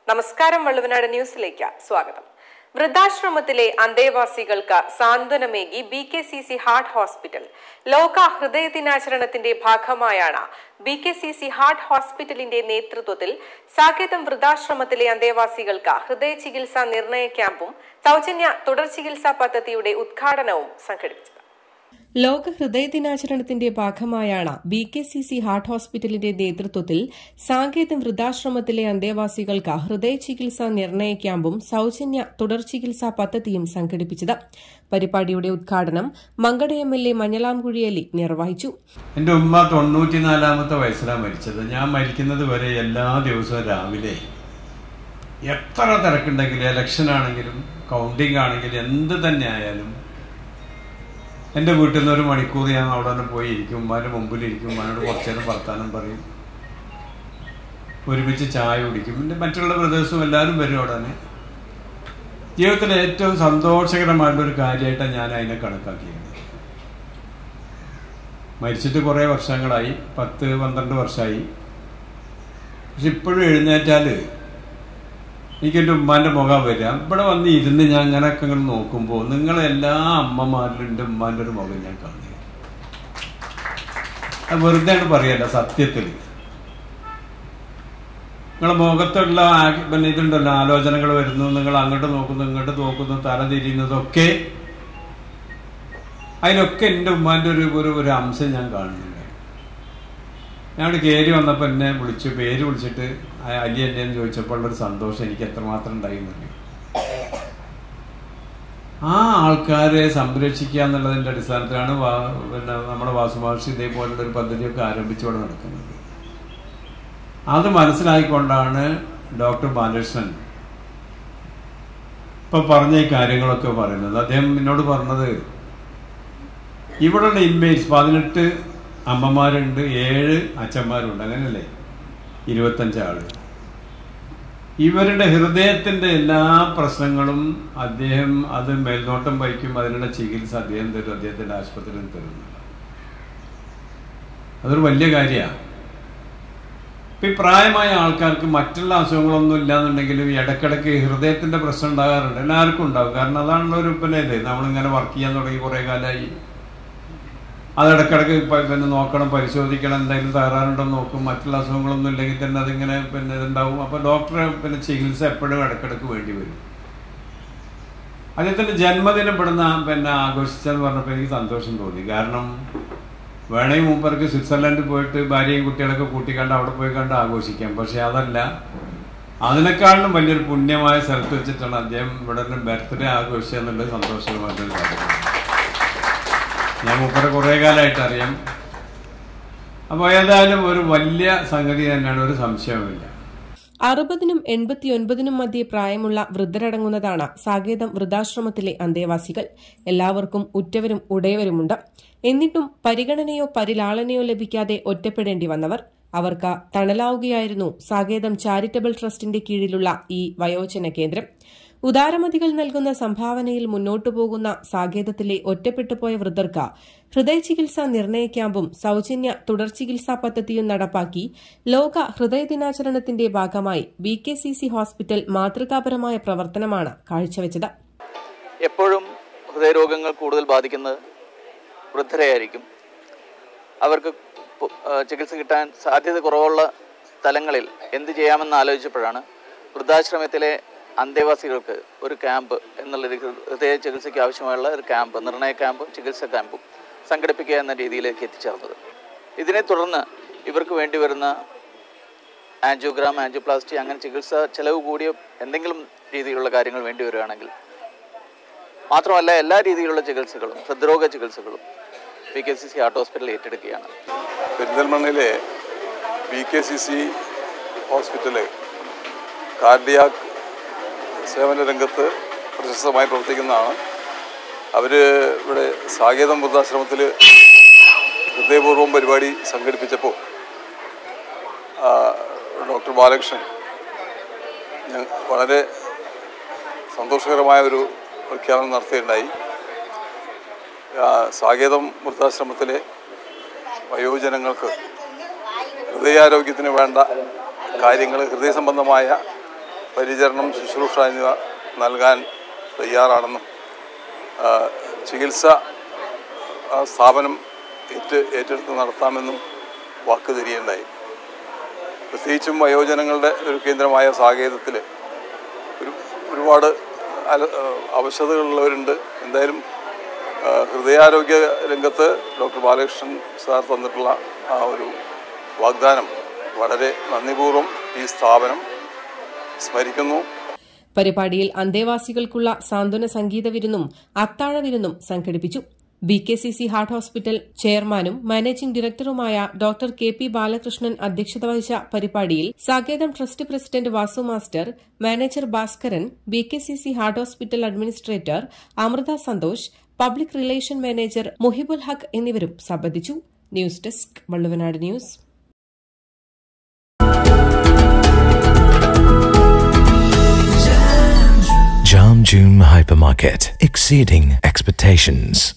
നമസ്കാരം, വള്ളുവനാട് ന്യൂസിലേക്ക് സ്വാഗതം. വൃദ്ധാശ്രമത്തിലെ അന്തേവാസികൾക്ക് സാന്ത്വനമേകി BKCC ഹാർട്ട് ഹോസ്പിറ്റൽ. ലോക ഹൃദയ ദിനാചരണത്തിന്റെ ഭാഗമായാണ് BKCC ഹാർട്ട് ഹോസ്പിറ്റലിന്റെ നേതൃത്വത്തിൽ സാകേതം വൃദ്ധാശ്രമത്തിലെ അന്തേവാസികൾക്ക് ഹൃദയ ചികിത്സാ നിർണയ ക്യാമ്പും സൗജന്യ തുടർ ചികിത്സാ പദ്ധതിയുടെ ഉദ്ഘാടനവും സംഘടിപ്പിച്ചത്. ലോക ഹൃദയ ദിനാചരണത്തിന്റെ ഭാഗമായാണ് BKCC ഹാർട്ട് ഹോസ്പിറ്റലിന്റെ നേതൃത്വത്തിൽ സാകേതം വൃദ്ധാശ്രമത്തിലെ അന്തേവാസികൾക്ക് ഹൃദയ ചികിത്സാ നിർണയ ക്യാമ്പും സൗജന്യ തുടർ ചികിത്സാ പദ്ധതിയും സംഘടിപ്പിച്ചത്. പരിപാടിയുടെ ഉദ്ഘാടനം മങ്കട MLA മഞ്ഞളാംകുഴി അലി നിർവഹിച്ചു. എന്റെ ഉമ്മ 94-ാമത്തെ വയസ്സിലാണ് മരിച്ചത്. ഞാൻ മരിക്കുന്നത് വരെ എല്ലാ ദിവസവും രാവിലെ എത്ര തിരക്കുണ്ടെങ്കിലും, ഇലക്ഷൻ ആണെങ്കിലും കൗണ്ടിങ് ആണെങ്കിലും എന്ത് തന്നെ ആയാലും എൻ്റെ വീട്ടിൽ നിന്ന് 1 മണിക്കൂർ ഞാൻ അവിടെ തന്നെ പോയി ഇരിക്കും. ഉമ്മാൻ്റെ മുമ്പിലിരിക്കും, ഉമ്മാനോട് കുറച്ചു നേരം വർത്താനം പറയും, ഒരുമിച്ച് ചായ കുടിക്കും. പിന്നെ മറ്റുള്ള ബ്രദേഴ്സും എല്ലാവരും വരും അവിടെ തന്നെ. ജീവിതത്തിലെ ഏറ്റവും സന്തോഷകരമായിട്ടുള്ളൊരു കാര്യമായിട്ടാണ് ഞാൻ അതിനെ കണക്കാക്കിയത്. മരിച്ചിട്ട് കുറേ വർഷങ്ങളായി, 10-12 വർഷമായി. പക്ഷെ ഇപ്പോഴും എഴുന്നേറ്റാൽ എനിക്കെൻ്റെ ഉമ്മാൻ്റെ മുഖം വരിക. ഇവിടെ വന്ന് ഇരുന്ന് ഞാൻ അങ്ങനെയൊക്കെ ഇങ്ങനെ നോക്കുമ്പോൾ നിങ്ങളെല്ലാ അമ്മമാരിലും എൻ്റെ ഉമ്മാൻ്റെ ഒരു മുഖം ഞാൻ കാണുക. അത് വെറുതെ പറയല്ല, സത്യത്തിൽ നിങ്ങളെ മുഖത്തുള്ള പിന്നെ ഇതുണ്ടല്ലോ, ആലോചനകൾ വരുന്നു, നിങ്ങൾ അങ്ങോട്ട് നോക്കുന്നു ഇങ്ങോട്ട് നോക്കുന്നു, തല തിരിയുന്നതൊക്കെ അതിലൊക്കെ എൻ്റെ ഉമ്മാൻ്റെ ഒരു അംശം ഞാൻ കാണുന്നുണ്ട്. ഞാൻ കയറി വന്നപ്പോൾ എന്നെ പേര് വിളിച്ചിട്ട് അലി എന്നെന്ന് ചോദിച്ചപ്പോൾ ഉള്ളൊരു സന്തോഷം എനിക്ക് എത്രമാത്രം ഉണ്ടായിരുന്നില്ല. ആ ആൾക്കാരെ സംരക്ഷിക്കുക എന്നുള്ളതിൻ്റെ അടിസ്ഥാനത്തിലാണ് പിന്നെ നമ്മുടെ വാസുമഹർഷി ഇതേപോലുള്ളൊരു പദ്ധതിയൊക്കെ ആരംഭിച്ചുകൊണ്ട് നടക്കുന്നത്. അത് മനസ്സിലാക്കിക്കൊണ്ടാണ് ഡോക്ടർ ബാലകൃഷ്ണൻ ഇപ്പം പറഞ്ഞ ഈ കാര്യങ്ങളൊക്കെ പറയുന്നത്. അദ്ദേഹം എന്നോട് പറഞ്ഞത്, ഇവിടെയുള്ള ഇൻമേറ്റ്സ് 18 അമ്മമാരുണ്ട്, 7 അച്ഛന്മാരുണ്ട്, അങ്ങനെയല്ലേ, 25 ആള്. ഇവരുടെ ഹൃദയത്തിന്റെ എല്ലാ പ്രശ്നങ്ങളും അദ്ദേഹം അത് മേൽനോട്ടം വഹിക്കും. അതിനുള്ള ചികിത്സ അദ്ദേഹം തരും, അദ്ദേഹത്തിന്റെ ആശുപത്രിയിൽ തരുന്നില്ല. അതൊരു വലിയ കാര്യമാണ്. ഇപ്പം ഈ പ്രായമായ ആൾക്കാർക്ക് മറ്റുള്ള അസുഖങ്ങളൊന്നും ഇല്ലാന്നുണ്ടെങ്കിലും ഇടയ്ക്കിടയ്ക്ക് ഹൃദയത്തിന്റെ പ്രശ്നം ഉണ്ടാകാറുണ്ട്. എല്ലാവർക്കും ഉണ്ടാവും. കാരണം അതാണല്ലോ ഒരു പിന്നെ ഇത് നമ്മളിങ്ങനെ വർക്ക് ചെയ്യാൻ തുടങ്ങി കുറേ കാലമായി. അതിടക്കിടക്ക് പിന്നെ നോക്കണം, പരിശോധിക്കണം, എന്തെങ്കിലും തകരാറുണ്ടോ നോക്കും. മറ്റുള്ള അസുഖങ്ങളൊന്നും ഇല്ലെങ്കിൽ തന്നെ അതിങ്ങനെ പിന്നെ ഇതുണ്ടാവും. അപ്പോൾ ഡോക്ടറെ പിന്നെ ചികിത്സ എപ്പോഴും ഇടക്കിടക്ക് വേണ്ടി വരും. അദ്ദേഹത്തിൻ്റെ ജന്മദിനം പിന്നെ ആഘോഷിച്ചെന്ന് പറഞ്ഞപ്പോൾ എനിക്ക് സന്തോഷം തോന്നി. കാരണം വേണമെങ്കിൽ മൂപ്പർക്ക് സ്വിറ്റ്സർലൻഡിൽ പോയിട്ട് ഭാര്യയും കുട്ടികളൊക്കെ കൂട്ടിക്കണ്ട് അവിടെ പോയി കണ്ട് ആഘോഷിക്കാം. പക്ഷെ അതല്ല, അതിനേക്കാളും വലിയൊരു പുണ്യമായ സ്ഥലത്ത് വെച്ചിട്ടാണ് അദ്ദേഹം ഇവിടെ ബർത്ത്ഡേ ആഘോഷിച്ചെന്നുള്ളത് സന്തോഷകരമായിട്ടൊരു കാര്യമാണ്. ഞാൻ മൂപ്പരെ കുറേ കാലമായിട്ട് അറിയാം. അപ്പോൾ ഏതായാലും ഒരു വലിയ സംഗതി തന്നെയാണ്, ഒരു സംശയവുമില്ല. 60-നും 89-നും മധ്യേ പ്രായമുള്ള വൃദ്ധരടങ്ങുന്നതാണ് സാകേതം വൃദ്ധാശ്രമത്തിലെ അന്തേവാസികൾ. എല്ലാവർക്കും ഉറ്റവരും ഉടയവരുമുണ്ട്. എന്നിട്ടും പരിഗണനയോ പരിലാളനയോ ലഭിക്കാതെ ഒറ്റപ്പെടേണ്ടി വന്നവർ. അവർക്ക് തണലാവുകയായിരുന്നു സാകേതം ചാരിറ്റബിൾ ട്രസ്റ്റിന്റെ കീഴിലുള്ള ഈ വയോജന കേന്ദ്രം. ഉദാരമതികൾ നൽകുന്ന സംഭാവനയിൽ മുന്നോട്ടു പോകുന്ന സാകേതത്തിലെ ഒറ്റപ്പെട്ടുപോയ വൃദ്ധർക്ക് ഹൃദയ ചികിത്സാ നിർണയ ക്യാമ്പും സൗജന്യ തുടർ ചികിത്സാ പദ്ധതിയും നടപ്പാക്കി ലോക ഹൃദയ ദിനാചരണത്തിന്റെ ഭാഗമായി BKCC ഹോസ്പിറ്റൽ മാതൃകാപരമായ പ്രവർത്തനമാണ് കാഴ്ചവെച്ചത്. എപ്പോഴും ഹൃദയരോഗങ്ങൾ കൂടുതൽ ബാധിക്കുന്നത് വൃദ്ധരെയായിരിക്കും. അവർക്ക് ചികിത്സ കിട്ടാൻ സാധ്യത കുറവുള്ള സ്ഥലങ്ങളിൽ എന്ത് ചെയ്യാമെന്ന് ആലോചിച്ചപ്പോഴാണ് വൃദ്ധാശ്രമത്തിലെ അന്തേവാസികൾക്ക് ഒരു ക്യാമ്പ് എന്നുള്ളൊരു ഹൃദയ ചികിത്സയ്ക്ക് ആവശ്യമായുള്ള ഒരു ക്യാമ്പ്, നിർണയ ക്യാമ്പും ചികിത്സാ ക്യാമ്പും സംഘടിപ്പിക്കുക എന്ന രീതിയിലേക്ക് എത്തിച്ചേർന്നത്. ഇതിനെ തുടർന്ന് ഇവർക്ക് വേണ്ടി വരുന്ന ആൻജിയോഗ്രാം, ആൻജിയോപ്ലാസ്റ്റി, അങ്ങനെ ചികിത്സ ചെലവ് കൂടിയ എന്തെങ്കിലും രീതിയിലുള്ള കാര്യങ്ങൾ വേണ്ടി വരികയാണെങ്കിൽ മാത്രമല്ല എല്ലാ രീതിയിലുള്ള ചികിത്സകളും, ഹൃദ്രോഗ ചികിത്സകളും BKCC ഹാർട്ട് ഹോസ്പിറ്റൽ ഏറ്റെടുക്കുകയാണ്. പെരിന്തൽമണ്ണയിലെ BKCC ഹോസ്പിറ്റല് കാർഡിയാക് സേവന രംഗത്ത് പ്രശസ്തമായി പ്രവർത്തിക്കുന്നതാണ്. അവർ ഇവിടെ സാകേതം വൃദ്ധാശ്രമത്തിൽ ഹൃദയപൂർവ്വം പരിപാടി സംഘടിപ്പിച്ചപ്പോൾ ഡോക്ടർ ബാലകൃഷ്ണൻ വളരെ സന്തോഷകരമായ ഒരു പ്രഖ്യാപനം നടത്തുകയുണ്ടായി. സാകേതം വൃദ്ധാശ്രമത്തിലെ വയോജനങ്ങൾക്ക് ഹൃദയാരോഗ്യത്തിന് വേണ്ട കാര്യങ്ങൾ, ഹൃദയ സംബന്ധമായ പരിചരണം, ശുശ്രൂഷ എന്നിവ നൽകാൻ തയ്യാറാണെന്നും ചികിത്സ സ്ഥാപനം ഏറ്റെടുത്ത് നടത്താമെന്നും വാക്ക് തരികയുണ്ടായി. പ്രത്യേകിച്ചും വയോജനങ്ങളുടെ ഒരു കേന്ദ്രമായ സാകേതത്തിൽ ഒരുപാട് അവശതകളുള്ളവരുണ്ട്. എന്തായാലും ഹൃദയാരോഗ്യ രംഗത്ത് ഡോക്ടർ ബാലകൃഷ്ണൻ സാർ തന്നിട്ടുള്ള ആ ഒരു വാഗ്ദാനം വളരെ നന്ദിപൂർവ്വം ഈ സ്ഥാപനം സ്മരിക്കുന്നു. പരിപാടിയിൽ അന്തേവാസികൾക്കുള്ള സാന്ത്വന സംഗീത വിരുന്നും അത്താഴ വിരുന്നും സംഘടിപ്പിച്ചു. BKCC ഹാർട്ട് ഹോസ്പിറ്റൽ ചെയർമാനും മാനേജിംഗ് ഡയറക്ടറുമായ ഡോക്ടർ KP ബാലകൃഷ്ണൻ അധ്യക്ഷത വഹിച്ച പരിപാടിയിൽ Saketham trust president Vasu master, manager Bhaskaran, BKCC heart hospital administrator Amritha Santhosh, public relation manager Muhibul Haq എന്നിവരും സംബന്ധിച്ചു. News desk Valluvanad news. Jam June Hypermarket, exceeding expectations.